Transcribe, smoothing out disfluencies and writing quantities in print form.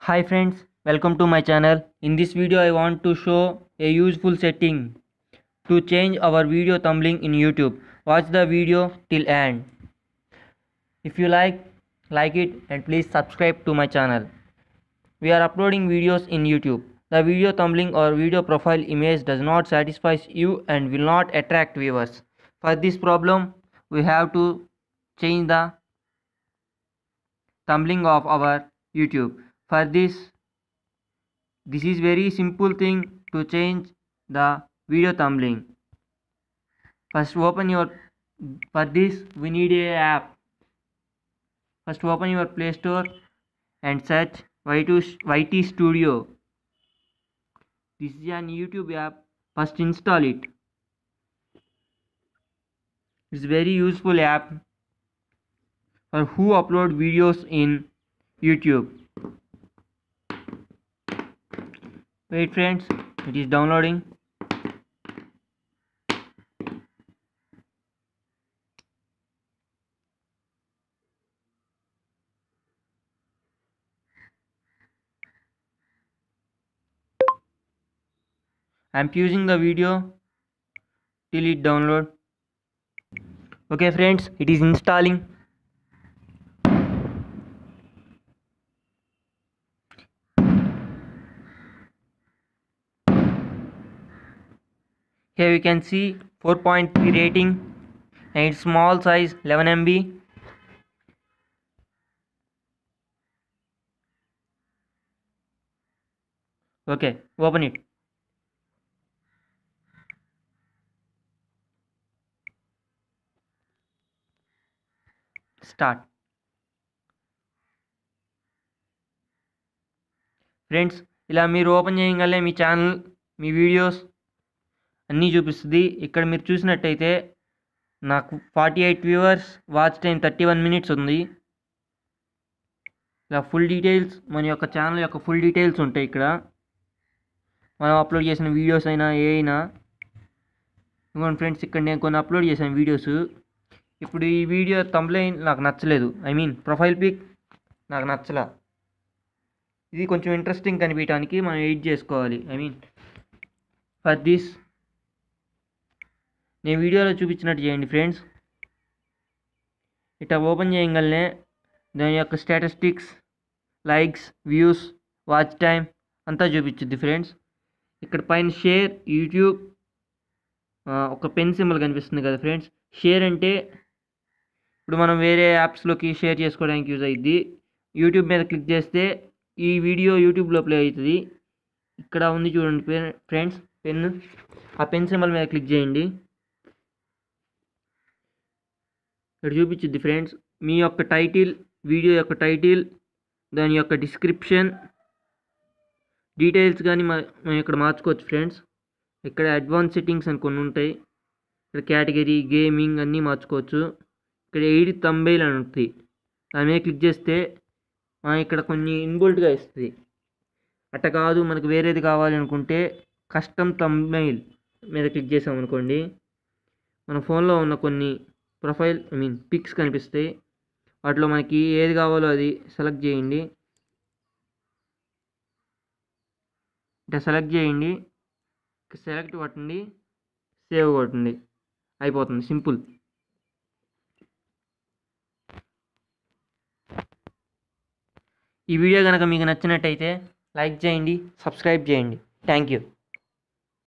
Hi friends, welcome to my channel. In this video I want to show a useful setting to change our video thumbnail in YouTube. Watch the video till end. If you like it and please subscribe to my channel. We are uploading videos in YouTube. The video thumbnail or video profile image does not satisfy you and will not attract viewers. For this problem, we have to change the thumbnail of our YouTube. For this is very simple thing to change the video thumbnail. First for this we need a app. First open your Play Store and search YT Studio. This is an YouTube app. First install it. It's very useful app for who upload videos in YouTube. Wait friends, it is downloading. I am pausing the video till it download. Okay friends, it is installing. Here you can see 4.3 rating and it's small size 11 MB. Okay, open it. Start. Friends ఇలా మీరు open చేయగానే మీ channel మీ videos అన్నీ చూపిస్తుంది. ఇక్కడ మీరు చూసినట్టయితే నాకు 48 viewers, watch time 31 minutes ఉంది. ఇలా ఫుల్ డీటెయిల్స్ మన యొక్క ఛానల్ యొక్క ఫుల్ డీటెయిల్స్ ఉంటాయి. ఇక్కడ మనం అప్లోడ్ చేసిన వీడియోస్ అయినా ఏ అయినా. ఇదిగోండి ఫ్రెండ్స్, ఇక్కడ నేను కొన్ని అప్లోడ్ చేశాను వీడియోస్. ఇప్పుడు ఈ వీడియో థంబ్నెయిల్ నాకు నచ్చలేదు, ప్రొఫైల్ పిక్ నాకు నచ్చలా. ఇది కొంచెం ఇంట్రెస్టింగ్ కనిపించడానికి మనం ఎడిట్ చేసుకోవాలి. ఫర్ దిస్ నేను వీడియోలో చూపించినట్టు చేయండి ఫ్రెండ్స్. ఇట్లా ఓపెన్ చేయగలనే దాని యొక్క statistics, likes, views, watch time అంతా చూపించుద్ది ఫ్రెండ్స్. ఇక్కడ పైన షేర్ యూట్యూబ్ ఒక పెన్ సింబల్ కనిపిస్తుంది కదా ఫ్రెండ్స్. షేర్ అంటే ఇప్పుడు మనం వేరే యాప్స్లోకి షేర్ చేసుకోవడానికి యూజ్ అయ్యిద్ది. యూట్యూబ్ మీద క్లిక్ చేస్తే ఈ వీడియో యూట్యూబ్లో ప్లే అవుతుంది. ఇక్కడ ఉంది చూడండి ఫ్రెండ్స్ పెన్. ఆ పెన్ సింబల్ మీద క్లిక్ చేయండి. ఇక్కడ చూపించుద్ది ఫ్రెండ్స్ మీ యొక్క టైటిల్, వీడియో యొక్క టైటిల్, దాని యొక్క డిస్క్రిప్షన్, డీటెయిల్స్ కానీ మనం ఇక్కడ మార్చుకోవచ్చు ఫ్రెండ్స్. ఇక్కడ అడ్వాన్స్ సెట్టింగ్స్ అని కొన్ని ఉంటాయి. ఇక్కడ కేటగిరీ, గేమింగ్ అన్నీ మార్చుకోవచ్చు. ఇక్కడ ఎడిట్ థంబ్నెయిల్ అని ఉంటుంది, దాని మీద క్లిక్ చేస్తే ఇక్కడ కొన్ని ఇన్బుల్ట్గా ఇస్తుంది. అట్ట కాదు మనకు వేరేది కావాలి అనుకుంటే కస్టమ్ థంబ్నెయిల్ మీద క్లిక్ చేసామనుకోండి, మన ఫోన్లో ఉన్న కొన్ని ప్రొఫైల్ పిక్స్ కనిపిస్తాయి. వాటిలో మనకి ఏది కావాలో అది సెలెక్ట్ చేయండి. ఇట్లా సెలెక్ట్ చేయండి, సెలెక్ట్ కొట్టండి, సేవ్ కొట్టండి, అయిపోతుంది. సింపుల్. ఈ వీడియో కనుక మీకు నచ్చినట్టయితే లైక్ చేయండి, సబ్స్క్రైబ్ చేయండి. Thank you.